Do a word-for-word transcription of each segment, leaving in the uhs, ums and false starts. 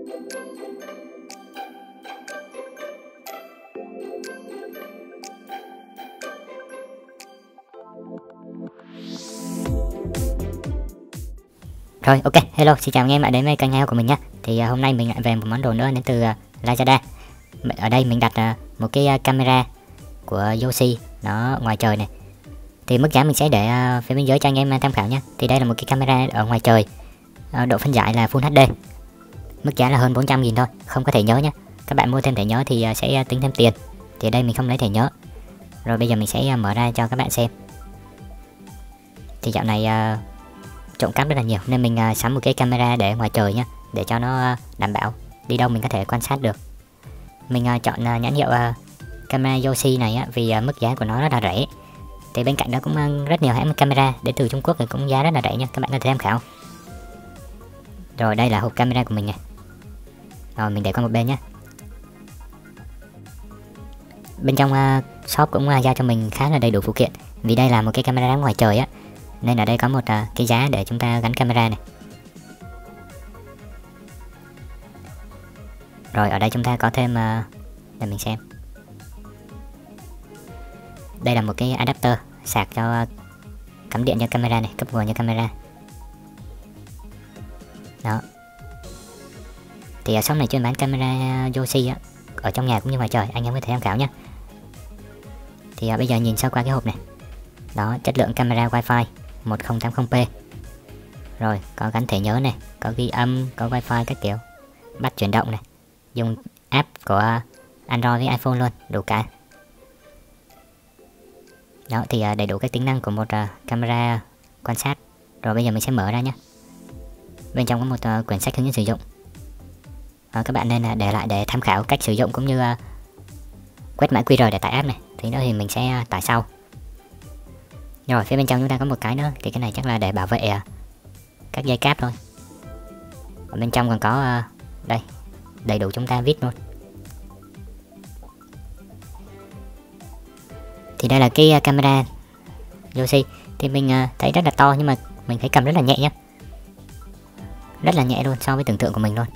Rồi, ok, hello, xin chào anh em đã đến với kênh heo của mình nhé. Thì uh, hôm nay mình lại về một món đồ nữa đến từ uh, Lazada. Ở đây mình đặt uh, một cái uh, camera của Yoshi nó ngoài trời này. Thì mức giá mình sẽ để uh, phía bên dưới cho anh em tham khảo nhé. Thì đây là một cái camera ở ngoài trời, uh, độ phân giải là Full hát đê. Mức giá là hơn bốn trăm nghìn thôi, không có thẻ nhớ nhé. Các bạn mua thêm thẻ nhớ thì uh, sẽ uh, tính thêm tiền. Thì ở đây mình không lấy thẻ nhớ. Rồi bây giờ mình sẽ uh, mở ra cho các bạn xem. Thì dạo này uh, trộm cắp rất là nhiều nên mình uh, sắm một cái camera để ngoài trời nhá, để cho nó uh, đảm bảo đi đâu mình có thể quan sát được. Mình uh, chọn uh, nhãn hiệu uh, camera Yoshi này á, vì uh, mức giá của nó rất là rẻ. Thì bên cạnh đó cũng uh, rất nhiều hãng camera đến từ Trung Quốc thì cũng giá rất là rẻ nha, các bạn có thể tham khảo. Rồi đây là hộp camera của mình này. Rồi mình để qua một bên nhé. Bên trong uh, shop cũng uh, giao cho mình khá là đầy đủ phụ kiện, vì đây là một cái camera ngoài trời á, nên ở đây có một uh, cái giá để chúng ta gắn camera này. Rồi ở đây chúng ta có thêm uh, để mình xem. Đây là một cái adapter sạc cho uh, cắm điện cho camera này, cấp nguồn cho camera. Đó. Thì ở shop này chuyên bán camera Yoshi á, ở trong nhà cũng như ngoài trời, anh em có thể tham khảo nhé. Thì uh, bây giờ nhìn sơ qua cái hộp này. Đó, chất lượng camera wifi một không tám không p. Rồi có gắn thẻ nhớ này, có ghi âm, có wifi các kiểu, bắt chuyển động này, dùng app của Android với iPhone luôn, đủ cả. Đó thì uh, đầy đủ các tính năng của một uh, camera quan sát. Rồi bây giờ mình sẽ mở ra nhé. Bên trong có một uh, quyển sách hướng dẫn sử dụng. Đó, các bạn nên uh, để lại để tham khảo cách sử dụng cũng như uh, quét mã quy rờ để tải app này. Thì đó thì mình sẽ uh, tải sau. Rồi phía bên trong chúng ta có một cái nữa, thì cái này chắc là để bảo vệ uh, các dây cáp thôi. Ở bên trong còn có uh, đây, đầy đủ chúng ta viết luôn. Thì đây là cái uh, camera Yoshi. Thì mình uh, thấy rất là to nhưng mà mình thấy cầm rất là nhẹ nhá. Rất là nhẹ luôn so với tưởng tượng của mình luôn.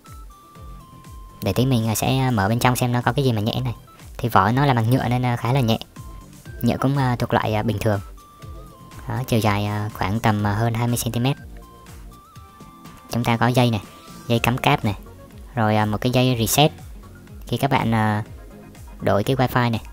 Để tí mình uh, sẽ mở bên trong xem nó có cái gì mà nhẹ này. Thì vỏ nó là bằng nhựa nên uh, khá là nhẹ. Nhựa cũng uh, thuộc loại uh, bình thường. Đó, chiều dài uh, khoảng tầm uh, hơn hai mươi xăng ti mét. Chúng ta có dây này, dây cắm cáp này. Rồi uh, một cái dây reset khi các bạn uh, đổi cái wifi này.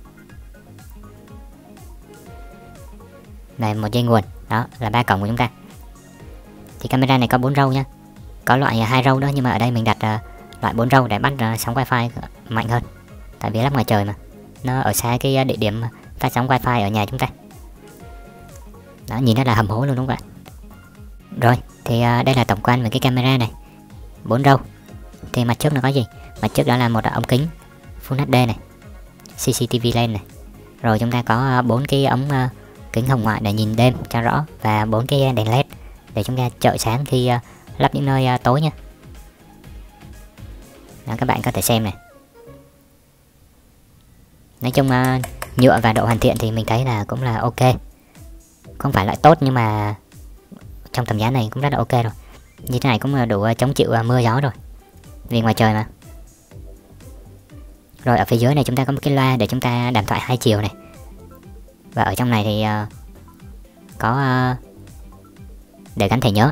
Này một dây nguồn, đó là ba cổng của chúng ta. Thì camera này có bốn râu nhá. Có loại hai râu đó nhưng mà ở đây mình đặt uh, loại bốn râu để bắt uh, sóng wifi mạnh hơn. Tại vì lắp ngoài trời mà, nó ở xa cái uh, địa điểm phát sóng wifi ở nhà chúng ta. Đó, nhìn rất là hầm hố luôn đúng không bạn? Rồi, thì uh, đây là tổng quan về cái camera này. Bốn râu. Thì mặt trước nó có gì? Mặt trước đó là một ống kính Full hát đê này, xê xê tê vê lens này. Rồi chúng ta có bốn uh, cái ống uh, kính hồng ngoại để nhìn đêm cho rõ, và bốn cái đèn led để chúng ta chợ sáng khi uh, lắp những nơi uh, tối nha. Đó, các bạn có thể xem này. Nói chung uh, nhựa và độ hoàn thiện thì mình thấy là cũng là ok. Không phải loại tốt nhưng mà trong tầm giá này cũng rất là ok rồi. Như thế này cũng đủ chống chịu mưa gió rồi, vì ngoài trời mà. Rồi ở phía dưới này chúng ta có một cái loa để chúng ta đàm thoại hai chiều này. Và ở trong này thì uh, có uh, để gắn thẻ nhớ.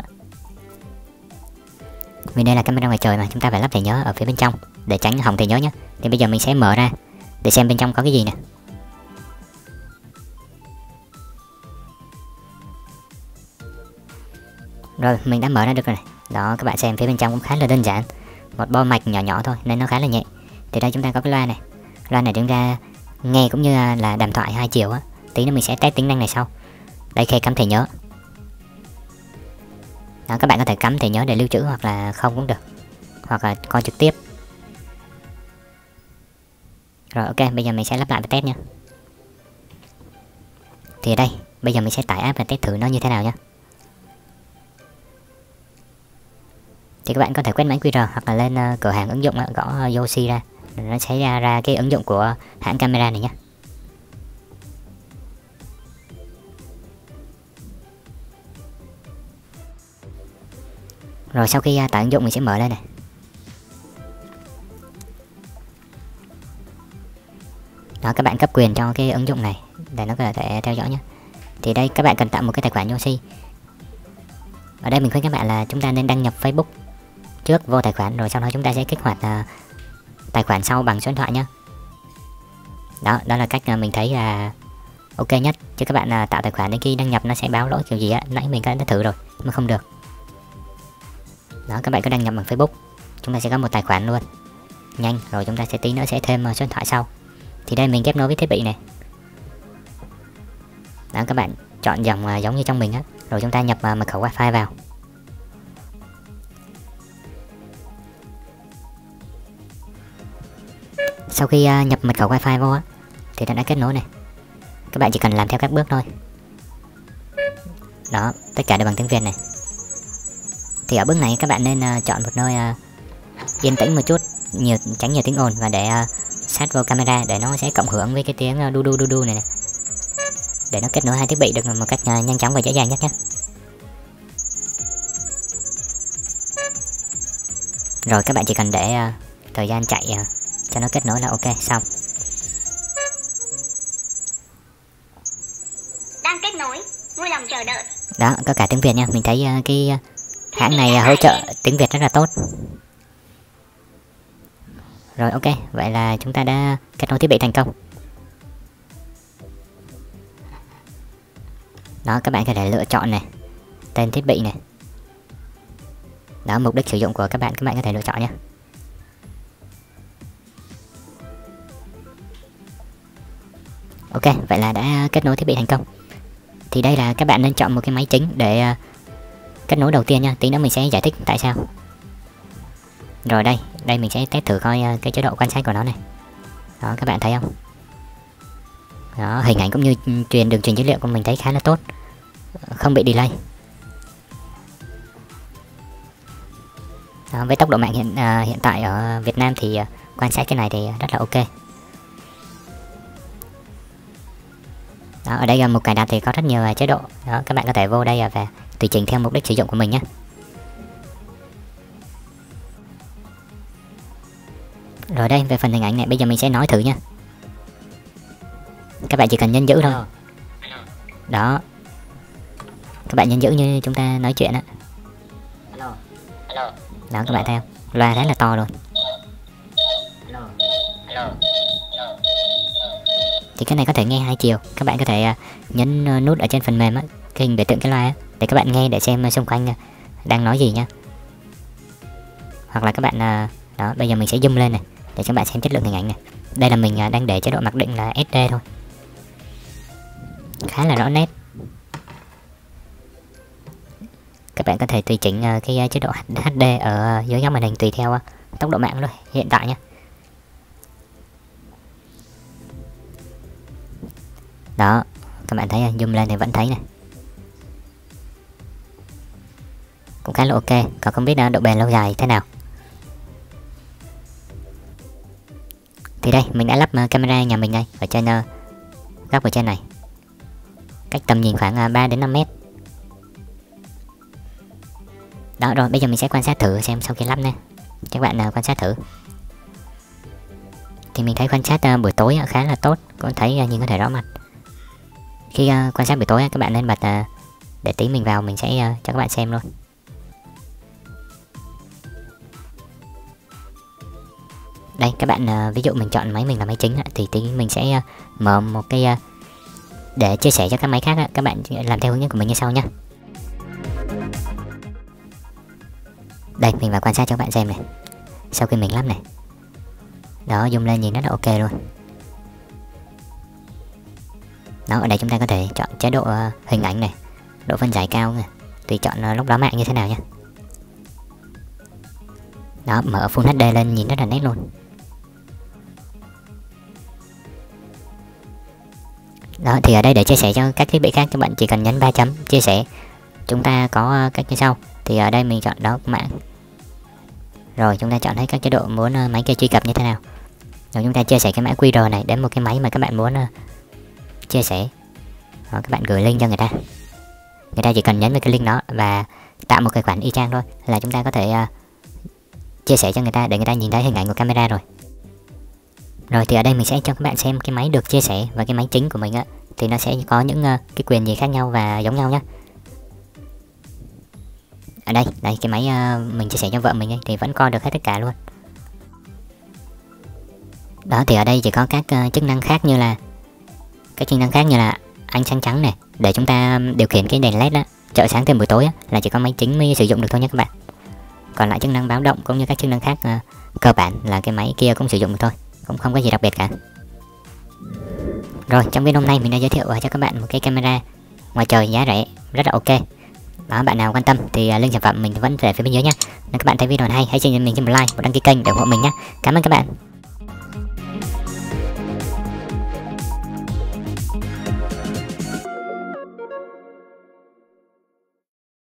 Vì đây là camera ngoài trời mà, chúng ta phải lắp thẻ nhớ ở phía bên trong để tránh hỏng thẻ nhớ nhé. Thì bây giờ mình sẽ mở ra để xem bên trong có cái gì nè. Rồi mình đã mở ra được rồi này. Đó, các bạn xem phía bên trong cũng khá là đơn giản, một bo mạch nhỏ nhỏ thôi nên nó khá là nhẹ. Thì đây chúng ta có cái loa này. Loa này chúng ta nghe cũng như là đàm thoại hai chiều á. Tí nữa mình sẽ test tính năng này sau. Đây, khe cắm thẻ nhớ. Đó, các bạn có thể cắm thẻ nhớ để lưu trữ hoặc là không cũng được, hoặc là coi trực tiếp. Rồi ok, bây giờ mình sẽ lắp lại và test nha. Thì ở đây, bây giờ mình sẽ tải app và test thử nó như thế nào nhé. Thì các bạn có thể quét mã quy rờ hoặc là lên uh, cửa hàng ứng dụng uh, gõ uh, Yoshi ra, nó sẽ ra, ra cái ứng dụng của hãng camera này nhé. Rồi sau khi uh, tải ứng dụng mình sẽ mở lên này. Đó, các bạn cấp quyền cho cái ứng dụng này để nó có thể theo dõi nhé. Thì đây các bạn cần tạo một cái tài khoản Yoshi. Ở đây mình khuyên các bạn là chúng ta nên đăng nhập Facebook trước vô tài khoản, rồi sau đó chúng ta sẽ kích hoạt uh, tài khoản sau bằng số điện thoại nhé. Đó, đó là cách uh, mình thấy là ok nhất. Chứ các bạn uh, tạo tài khoản đến khi đăng nhập nó sẽ báo lỗi kiểu gì á, nãy mình đã thử rồi mà không được. Đó, các bạn cứ đăng nhập bằng Facebook, chúng ta sẽ có một tài khoản luôn nhanh, rồi chúng ta sẽ tí nữa sẽ thêm uh, số điện thoại sau. Thì đây mình kết nối với thiết bị này. Đó, các bạn chọn dòng uh, giống như trong mình á, rồi chúng ta nhập uh, mật khẩu wifi vào. Sau khi uh, nhập mật khẩu wifi vô á thì nó đã kết nối này. Các bạn chỉ cần làm theo các bước thôi. Đó, tất cả đều bằng tiếng Việt này. Thì ở bước này các bạn nên uh, chọn một nơi uh, yên tĩnh một chút, nhiều tránh nhiều tiếng ồn, và để uh, sát vô camera để nó sẽ cộng hưởng với cái tiếng uh, đu đu đu đu này, này để nó kết nối hai thiết bị được một cách uh, nhanh chóng và dễ dàng nhất nhé. Rồi các bạn chỉ cần để uh, thời gian chạy uh, cho nó kết nối là ok, xong. Đang kết nối, vui lòng chờ đợi. Đó, có cả tiếng Việt nha. Mình thấy uh, cái uh, hãng này uh, hỗ trợ tiếng Việt rất là tốt. Rồi ok, vậy là chúng ta đã kết nối thiết bị thành công. Đó, các bạn có thể lựa chọn này, tên thiết bị này. Đó, mục đích sử dụng của các bạn, các bạn có thể lựa chọn nhé. Ok, vậy là đã kết nối thiết bị thành công. Thì đây là các bạn nên chọn một cái máy chính để uh, kết nối đầu tiên nha. Tí nữa mình sẽ giải thích tại sao. Rồi đây, đây mình sẽ test thử coi uh, cái chế độ quan sát của nó này. Đó, các bạn thấy không? Đó, hình ảnh cũng như truyền đường truyền dữ liệu của mình thấy khá là tốt, không bị delay. Đó, với tốc độ mạng hiện uh, hiện tại ở Việt Nam thì uh, quan sát cái này thì rất là ok. Đó, ở đây là mục cài đặt thì có rất nhiều uh, chế độ. Đó, các bạn có thể vô đây uh, và tùy chỉnh theo mục đích sử dụng của mình nhé. Rồi đây, về phần hình ảnh này bây giờ mình sẽ nói thử nha. Các bạn chỉ cần nhấn giữ thôi. Đó, các bạn nhấn giữ như chúng ta nói chuyện á. Đó, các bạn thấy không? Loa rất là to luôn. Thì cái này có thể nghe hai chiều. Các bạn có thể uh, nhấn uh, nút ở trên phần mềm á, cái hình biểu tượng cái loa á, để các bạn nghe để xem uh, xung quanh uh, đang nói gì nha. Hoặc là các bạn uh, đó, bây giờ mình sẽ zoom lên này để cho các bạn xem chất lượng hình ảnh này. Đây là mình uh, đang để chế độ mặc định là ét đê thôi, khá là rõ nét. Các bạn có thể tùy chỉnh uh, cái uh, chế độ hát đê ở uh, dưới góc màn hình tùy theo uh, tốc độ mạng thôi hiện tại nhé. Đó, các bạn thấy zoom lên thì vẫn thấy này, cũng khá là ok. Còn không biết độ bền lâu dài thế nào. Thì đây mình đã lắp camera nhà mình đây ở trên uh, góc ở trên này, cách tầm nhìn khoảng uh, ba đến năm mét. Đó, rồi bây giờ mình sẽ quan sát thử xem sau khi lắp nè. Các bạn uh, quan sát thử. Thì mình thấy quan sát uh, buổi tối uh, khá là tốt, có thấy uh, nhìn có thể rõ mặt. Khi uh, quan sát buổi tối uh, các bạn nên bật uh, để tí mình vào mình sẽ uh, cho các bạn xem luôn. Đây các bạn uh, ví dụ mình chọn máy mình là máy chính uh, thì tí mình sẽ uh, mở một cái uh, để chia sẻ cho các máy khác uh, các bạn làm theo hướng dẫn của mình như sau nhé. Đây mình vào quan sát cho các bạn xem này. Sau khi mình lắp này, đó, zoom lên nhìn rất là ok luôn. Đó, ở đây chúng ta có thể chọn chế độ uh, hình ảnh này, độ phân giải cao này, tùy chọn uh, lúc đó mạng như thế nào nha. Đó, mở Full hát đê lên nhìn rất là nét luôn. Đó, thì ở đây để chia sẻ cho các thiết bị khác các bạn chỉ cần nhấn ba chấm chia sẻ. Chúng ta có uh, cách như sau. Thì ở đây mình chọn đó mạng. Rồi chúng ta chọn thấy các chế độ muốn uh, máy kia truy cập như thế nào. Rồi chúng ta chia sẻ cái mã quy rờ này đến một cái máy mà các bạn muốn uh, chia sẻ. Đó, các bạn gửi link cho người ta. Người ta chỉ cần nhấn vào cái link đó và tạo một tài khoản y chang thôi là chúng ta có thể uh, chia sẻ cho người ta để người ta nhìn thấy hình ảnh của camera rồi. Rồi thì ở đây mình sẽ cho các bạn xem cái máy được chia sẻ và cái máy chính của mình á, thì nó sẽ có những uh, cái quyền gì khác nhau và giống nhau nhé. Ở đây, đây cái máy uh, mình chia sẻ cho vợ mình ấy, thì vẫn coi được hết tất cả luôn. Đó thì ở đây chỉ có các uh, chức năng khác như là các chức năng khác như là ánh sáng trắng này, để chúng ta điều khiển cái đèn led đó chợ sáng thêm buổi tối á, là chỉ có máy chính mới sử dụng được thôi nhé các bạn. Còn lại chức năng báo động cũng như các chức năng khác uh, cơ bản là cái máy kia cũng sử dụng được thôi, cũng không có gì đặc biệt cả. Rồi trong video hôm nay mình đã giới thiệu cho các bạn một cái camera ngoài trời giá rẻ rất là ok. Đó, bạn nào quan tâm thì uh, link sản phẩm mình vẫn để phía bên dưới nhé. Nếu các bạn thấy video này hay, hãy xin cho mình một like, một đăng ký kênh để ủng hộ mình nhé. Cảm ơn các bạn.